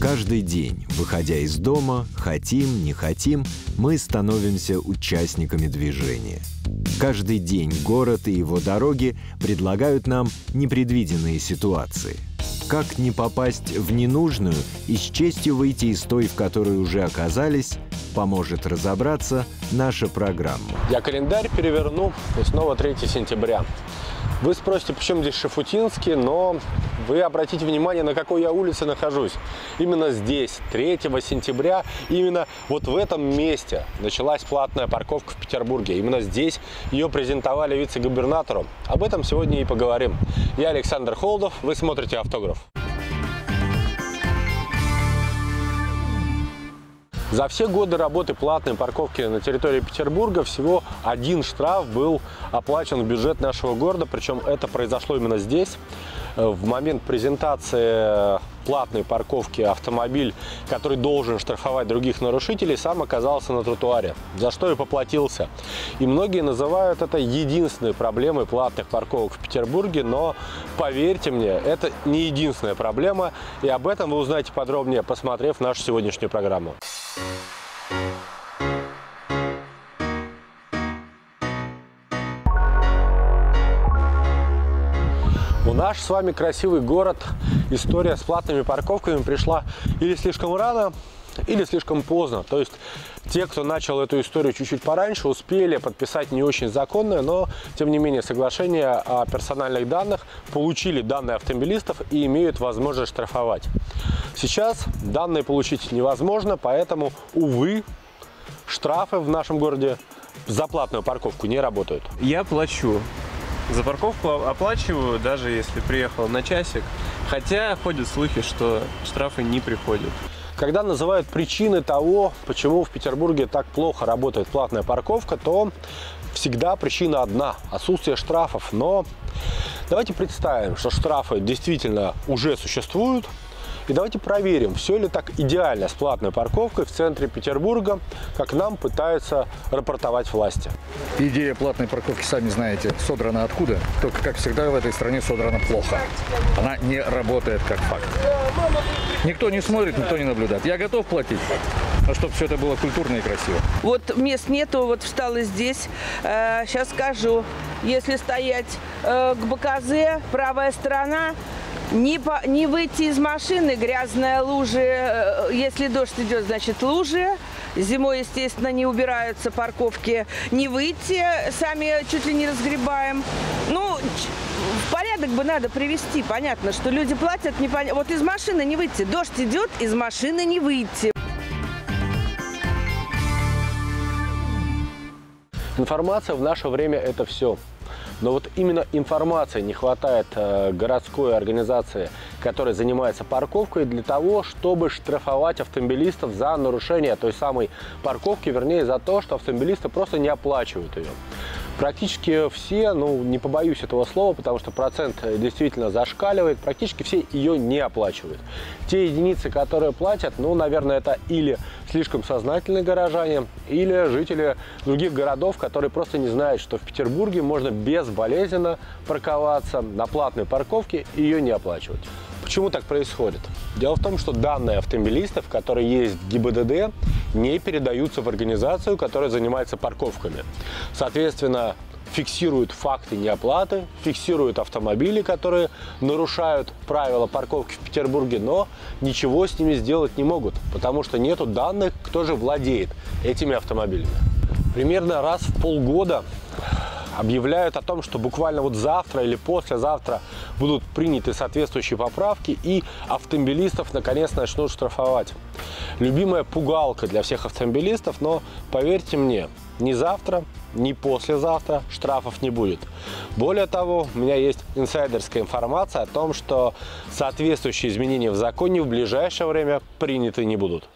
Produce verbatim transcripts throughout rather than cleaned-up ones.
Каждый день, выходя из дома, хотим, не хотим, мы становимся участниками движения. Каждый день город и его дороги предлагают нам непредвиденные ситуации. Как не попасть в ненужную и с честью выйти из той, в которой уже оказались, поможет разобраться наша программа. Я календарь переверну, и снова третье сентября. Вы спросите, почему здесь Шафутинский, но вы обратите внимание, на какой я улице нахожусь. Именно здесь, третьего сентября, именно вот в этом месте началась платная парковка в Петербурге. Именно здесь ее презентовали вице-губернатору. Об этом сегодня и поговорим. Я Александр Холодов, вы смотрите «Автограф». За все годы работы платной парковки на территории Петербурга всего один штраф был оплачен в бюджет нашего города, причем это произошло именно здесь. В момент презентации платной парковки автомобиль, который должен штрафовать других нарушителей, сам оказался на тротуаре, за что и поплатился. И многие называют это единственной проблемой платных парковок в Петербурге, но поверьте мне, это не единственная проблема, и об этом вы узнаете подробнее, посмотрев нашу сегодняшнюю программу. В наш с вами красивый город история с платными парковками пришла или слишком рано, или слишком поздно. То есть те, кто начал эту историю чуть-чуть пораньше, успели подписать не очень законное, но тем не менее соглашение о персональных данных, получили данные автомобилистов и имеют возможность штрафовать. Сейчас данные получить невозможно, поэтому, увы, штрафы в нашем городе за платную парковку не работают. Я плачу. За парковку оплачиваю, даже если приехал на часик. Хотя ходят слухи, что штрафы не приходят. Когда называют причины того, почему в Петербурге так плохо работает платная парковка, то всегда причина одна – отсутствие штрафов. Но давайте представим, что штрафы действительно уже существуют. И давайте проверим, все ли так идеально с платной парковкой в центре Петербурга, как нам пытаются рапортовать власти. Идея платной парковки, сами знаете, содрана откуда? Только, как всегда, в этой стране содрана плохо. Она не работает как факт. Никто не смотрит, никто не наблюдает. Я готов платить, но чтобы все это было культурно и красиво. Вот мест нету, вот встала здесь. Э, сейчас скажу, если стоять э, к БКЗ, правая сторона, Не, по, не выйти из машины, грязная лужи, если дождь идет, значит лужи. Зимой, естественно, не убираются парковки. Не выйти, сами чуть ли не разгребаем. Ну, в порядок бы надо привести. Понятно, что люди платят, не пон... вот из машины не выйти. Дождь идет, из машины не выйти. Информация в наше время – это все. Но вот именно информации не хватает э, городской организации, которая занимается парковкой, для того, чтобы штрафовать автомобилистов за нарушение той самой парковки, вернее, за то, что автомобилисты просто не оплачивают ее. Практически все, ну не побоюсь этого слова, потому что процент действительно зашкаливает, практически все ее не оплачивают. Те единицы, которые платят, ну, наверное, это или слишком сознательные горожане, или жители других городов, которые просто не знают, что в Петербурге можно безболезненно парковаться на платной парковке и ее не оплачивать. Почему так происходит? Дело в том, что данные автомобилистов, которые есть в ГИБДД, не передаются в организацию, которая занимается парковками. Соответственно, фиксируют факты неоплаты, фиксируют автомобили, которые нарушают правила парковки в Петербурге, но ничего с ними сделать не могут, потому что нету данных, кто же владеет этими автомобилями. Примерно раз в полгода объявляют о том, что буквально вот завтра или послезавтра будут приняты соответствующие поправки и автомобилистов наконец начнут штрафовать. Любимая пугалка для всех автомобилистов, но поверьте мне, ни завтра, ни послезавтра штрафов не будет. Более того, у меня есть инсайдерская информация о том, что соответствующие изменения в законе в ближайшее время приняты не будут.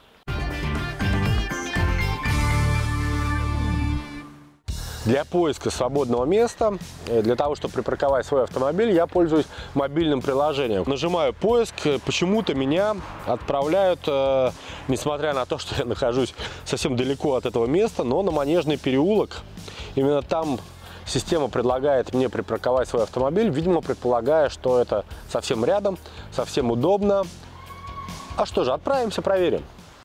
Для поиска свободного места, для того, чтобы припарковать свой автомобиль, я пользуюсь мобильным приложением. Нажимаю поиск, почему-то меня отправляют, э, несмотря на то, что я нахожусь совсем далеко от этого места, но на Манежный переулок. Именно там система предлагает мне припарковать свой автомобиль, видимо, предполагая, что это совсем рядом, совсем удобно. А что же, отправимся, проверим.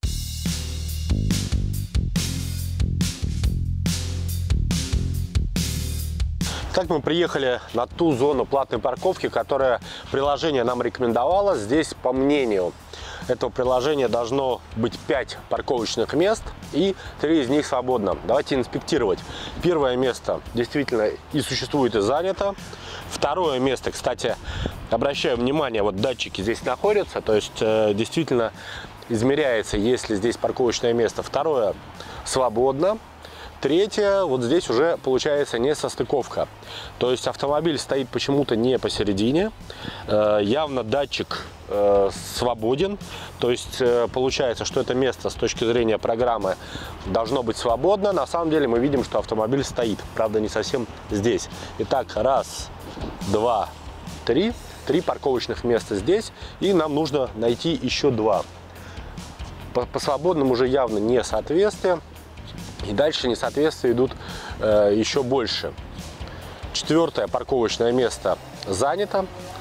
Так мы приехали на ту зону платной парковки, которая приложение нам рекомендовало. Здесь, по мнению этого приложения, должно быть пять парковочных мест, и три из них свободно. Давайте инспектировать. Первое место действительно и существует, и занято. Второе место, кстати, обращаю внимание, вот датчики здесь находятся, то есть э, действительно измеряется, есть ли здесь парковочное место. Второе свободно. Третье, вот здесь уже получается несостыковка. То есть автомобиль стоит почему-то не посередине. Э, явно датчик э, свободен. То есть э, получается, что это место с точки зрения программы должно быть свободно. На самом деле мы видим, что автомобиль стоит. Правда, не совсем здесь. Итак, раз, два, три. Три парковочных места здесь. И нам нужно найти еще два. По, по свободным уже явно несоответствие. И дальше несоответствия идут э, еще больше. Четвертое парковочное место занято.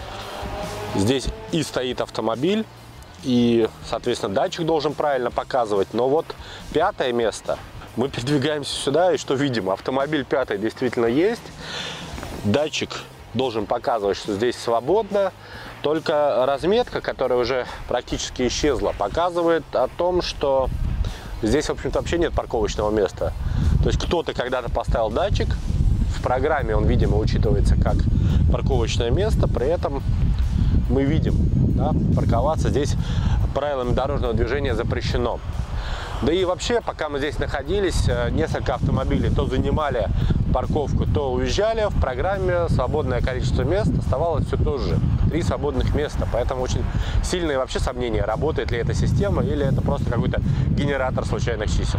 Здесь и стоит автомобиль, и, соответственно, датчик должен правильно показывать. Но вот пятое место. Мы передвигаемся сюда, и что видим? Автомобиль пятый действительно есть. Датчик должен показывать, что здесь свободно. Только разметка, которая уже практически исчезла, показывает о том, что здесь, в общем-то, вообще нет парковочного места. То есть кто-то когда-то поставил датчик, в программе он, видимо, учитывается как парковочное место, при этом мы видим, да, парковаться здесь правилами дорожного движения запрещено. Да и вообще, пока мы здесь находились, несколько автомобилей то занимали парковку, то уезжали. В программе свободное количество мест оставалось все то же. Три свободных места. Поэтому очень сильные вообще сомнения, работает ли эта система или это просто какой-то генератор случайных чисел.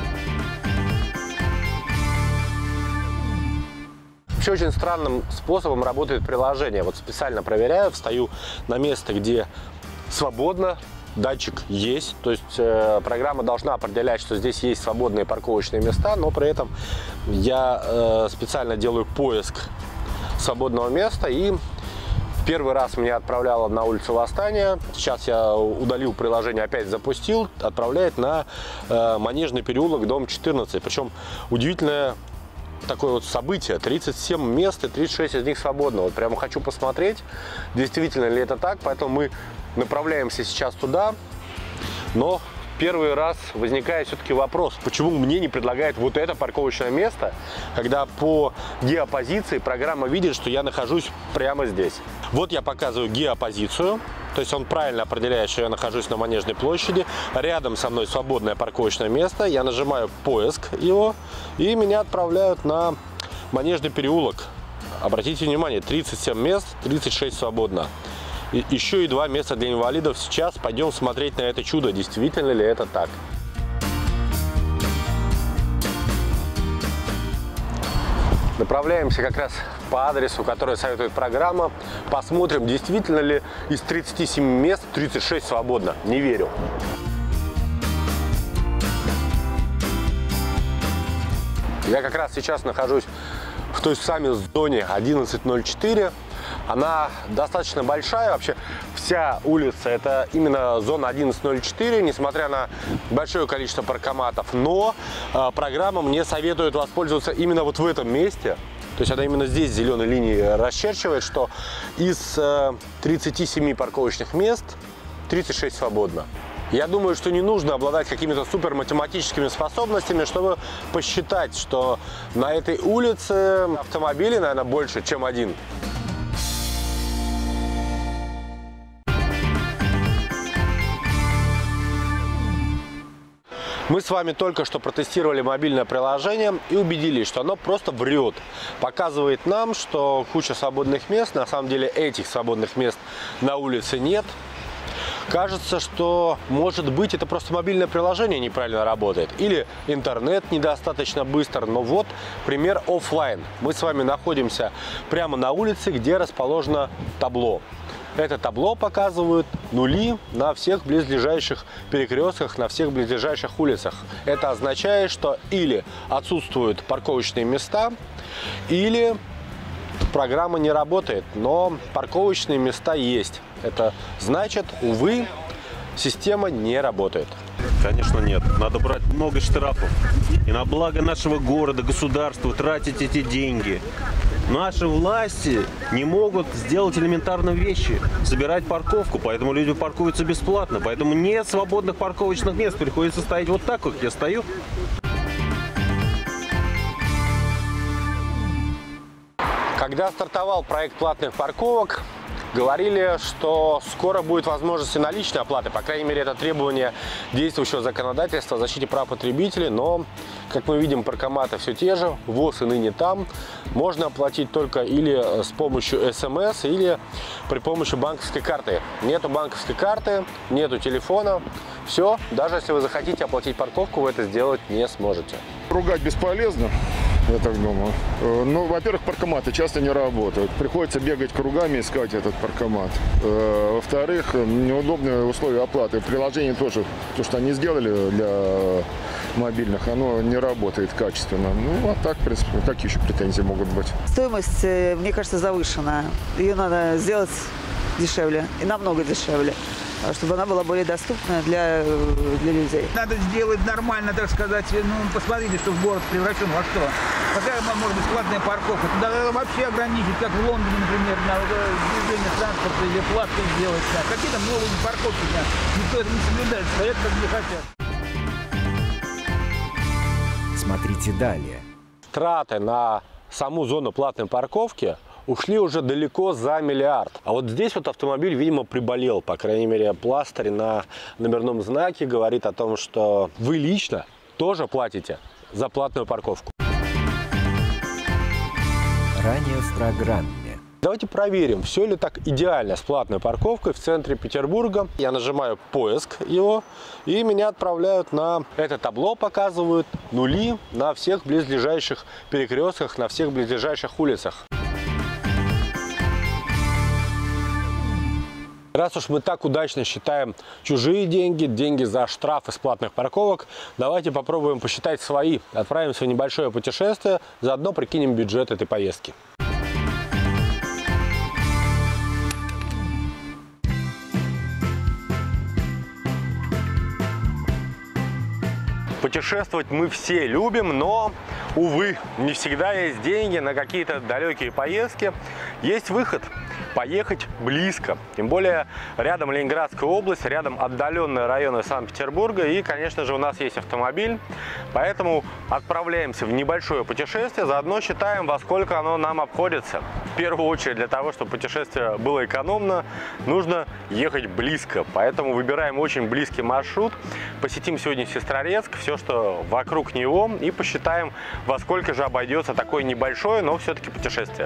Вообще очень странным способом работает приложение. Вот специально проверяю, встаю на место, где свободно. Датчик есть, то есть э, программа должна определять, что здесь есть свободные парковочные места, но при этом я э, специально делаю поиск свободного места, и в первый раз меня отправляло на улицу Восстания. Сейчас я удалил приложение, опять запустил, отправляет на э, Манежный переулок, дом четырнадцать. Причем удивительное такое вот событие: тридцать семь мест и тридцать шесть из них свободно. Вот прямо хочу посмотреть, действительно ли это так, поэтому мы направляемся сейчас туда. Но первый раз возникает все-таки вопрос, почему мне не предлагают вот это парковочное место, когда по геопозиции программа видит, что я нахожусь прямо здесь. Вот я показываю геопозицию, то есть он правильно определяет, что я нахожусь на Манежной площади. Рядом со мной свободное парковочное место, я нажимаю поиск его, и меня отправляют на Манежный переулок. Обратите внимание, тридцать семь мест, тридцать шесть свободно. И еще и два места для инвалидов. Сейчас пойдем смотреть на это чудо, действительно ли это так. Направляемся как раз по адресу, который советует программа. Посмотрим, действительно ли из тридцати семи мест тридцать шесть свободно. Не верю. Я как раз сейчас нахожусь в той самой зоне одиннадцать ноль четыре. Она достаточно большая, вообще вся улица это именно зона одиннадцать ноль четыре, несмотря на большое количество паркоматов. Но э, программа мне советует воспользоваться именно вот в этом месте. То есть она именно здесь зеленой линией расчерчивает, что из э, тридцати семи парковочных мест тридцать шесть свободно. Я думаю, что не нужно обладать какими-то супер математическими способностями, чтобы посчитать, что на этой улице автомобилей, наверное, больше, чем один. Мы с вами только что протестировали мобильное приложение и убедились, что оно просто врет. Показывает нам, что куча свободных мест, на самом деле этих свободных мест на улице нет. Кажется, что, может быть, это просто мобильное приложение неправильно работает. Или интернет недостаточно быстр. Но вот пример офлайн. Мы с вами находимся прямо на улице, где расположено табло. Это табло показывает нули на всех близлежащих перекрестках, на всех близлежащих улицах. Это означает, что или отсутствуют парковочные места, или программа не работает, но парковочные места есть. Это значит, увы, система не работает. Конечно, нет. Надо брать много штрафов. И на благо нашего города, государства тратить эти деньги. Наши власти не могут сделать элементарные вещи. Собирать парковку, поэтому люди паркуются бесплатно. Поэтому нет свободных парковочных мест. Приходится стоять вот так, как я стою. Когда стартовал проект платных парковок, говорили, что скоро будет возможность и наличной оплаты. По крайней мере, это требование действующего законодательства о защите прав потребителей. Но, как мы видим, паркоматы все те же, ВОЗ и ныне там. Можно оплатить только или с помощью СМС, или при помощи банковской карты. Нету банковской карты, нету телефона. Все, даже если вы захотите оплатить парковку, вы это сделать не сможете. Ругать бесполезно, я так думаю. Ну, во-первых, паркоматы часто не работают. Приходится бегать кругами, искать этот паркомат. Во-вторых, неудобные условия оплаты. В приложении тоже, то, что они сделали для мобильных, оно не работает качественно. Ну, а так, в принципе, какие еще претензии могут быть? Стоимость, мне кажется, завышенная. Ее надо сделать дешевле, и намного дешевле, чтобы она была более доступна для, для людей. Надо сделать нормально, так сказать. Ну, посмотрите, что в город превращен во что. Какая может быть платная парковка? Туда надо вообще ограничить, как в Лондоне, например, на движение транспорта или платку сделать. Какие-то новые парковки, да. Никто это не соблюдает, стоят как не хотят. Смотрите далее. Траты на саму зону платной парковки ушли уже далеко за миллиард. А вот здесь вот автомобиль, видимо, приболел. По крайней мере, пластырь на номерном знаке говорит о том, что вы лично тоже платите за платную парковку. Ранее в программе. Давайте проверим, все ли так идеально с платной парковкой в центре Петербурга. Я нажимаю поиск его, и меня отправляют на это табло, показывают нули на всех близлежащих перекрестках, на всех близлежащих улицах. Раз уж мы так удачно считаем чужие деньги, деньги за штрафы с платных парковок, давайте попробуем посчитать свои. Отправимся в небольшое путешествие, заодно прикинем бюджет этой поездки. Путешествовать мы все любим, но, увы, не всегда есть деньги на какие-то далекие поездки. Есть выход – поехать близко. Тем более рядом Ленинградская область, рядом отдаленные районы Санкт-Петербурга. И, конечно же, у нас есть автомобиль. Поэтому отправляемся в небольшое путешествие, заодно считаем, во сколько оно нам обходится. В первую очередь, для того, чтобы путешествие было экономно, нужно ехать близко. Поэтому выбираем очень близкий маршрут. Посетим сегодня Сестрорецк, все, что вокруг него, и посчитаем, во сколько же обойдется такое небольшое, но все-таки путешествие.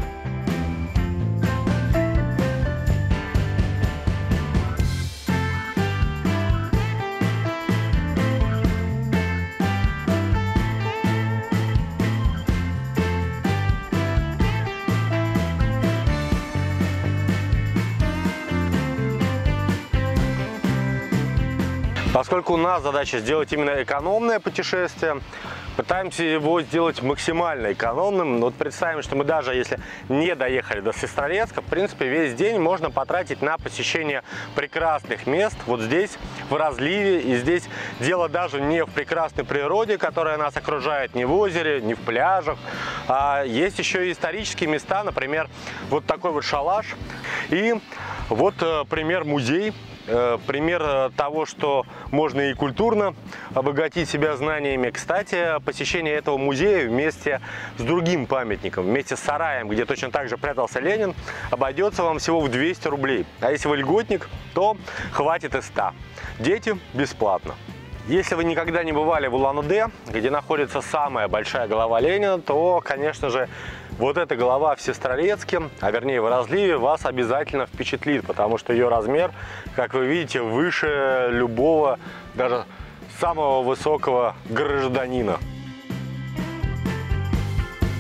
Поскольку у нас задача сделать именно экономное путешествие, пытаемся его сделать максимально экономным. Вот представим, что мы даже если не доехали до Сестрорецка, в принципе, весь день можно потратить на посещение прекрасных мест. Вот здесь, в разливе, и здесь дело даже не в прекрасной природе, которая нас окружает, не в озере, не в пляжах. А есть еще и исторические места, например, вот такой вот шалаш. И вот пример музей. Пример того, что можно и культурно обогатить себя знаниями. Кстати, посещение этого музея вместе с другим памятником, вместе с сараем, где точно так же прятался Ленин, обойдется вам всего в двести рублей. А если вы льготник, то хватит и ста. Дети бесплатно. Если вы никогда не бывали в Улан-Удэ, где находится самая большая голова Ленина, то, конечно же, вот эта голова в Сестрорецке, а вернее в разливе, вас обязательно впечатлит, потому что ее размер, как вы видите, выше любого, даже самого высокого гражданина.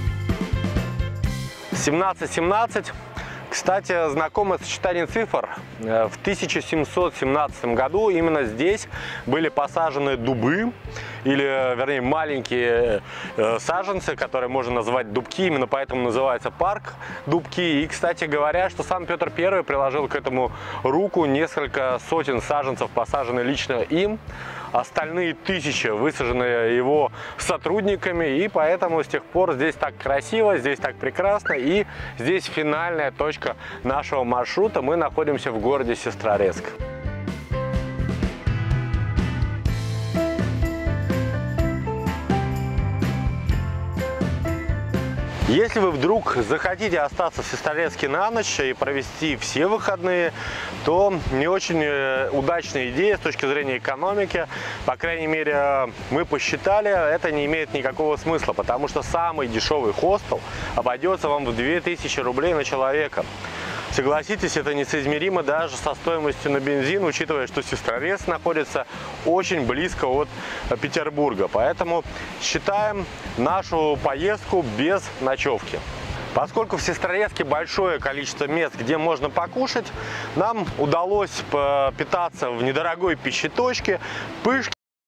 семнадцать семнадцать. Кстати, знакомое сочетание цифр В тысяча семьсот семнадцатом году именно здесь были посажены дубы, или, вернее, маленькие саженцы, которые можно назвать дубки, именно поэтому называется парк Дубки. И, кстати говоря, что сам Петр Первый приложил к этому руку, несколько сотен саженцев посажены лично им. Остальные тысячи высажены его сотрудниками, и поэтому с тех пор здесь так красиво, здесь так прекрасно, и здесь финальная точка нашего маршрута. Мы находимся в городе Сестрорецк. Если вы вдруг захотите остаться в Сестрорецке на ночь и провести все выходные, то не очень удачная идея с точки зрения экономики. По крайней мере, мы посчитали, это не имеет никакого смысла, потому что самый дешевый хостел обойдется вам в две тысячи рублей на человека. Согласитесь, это несоизмеримо даже со стоимостью на бензин, учитывая, что Сестрорецк находится очень близко от Петербурга. Поэтому считаем нашу поездку без ночевки. Поскольку в Сестрорецке большое количество мест, где можно покушать, нам удалось питаться в недорогой пищеточке «Пышки».